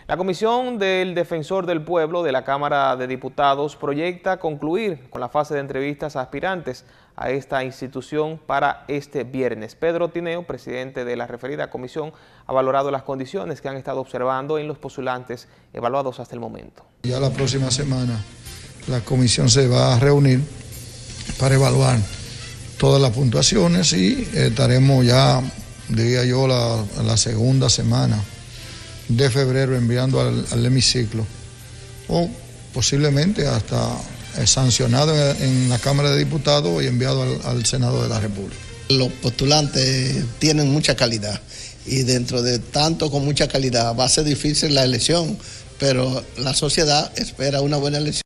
La Comisión del Defensor del Pueblo de la Cámara de Diputados proyecta concluir con la fase de entrevistas a aspirantes a esta institución para este viernes. Pedro Tineo, presidente de la referida comisión, ha valorado las condiciones que han estado observando en los postulantes evaluados hasta el momento. Ya la próxima semana la comisión se va a reunir para evaluar todas las puntuaciones y estaremos ya, diría yo, la segunda semana de febrero enviando al hemiciclo o posiblemente hasta sancionado en la Cámara de Diputados y enviado al Senado de la República. Los postulantes tienen mucha calidad y dentro de tanto con mucha calidad va a ser difícil la elección, pero la sociedad espera una buena elección.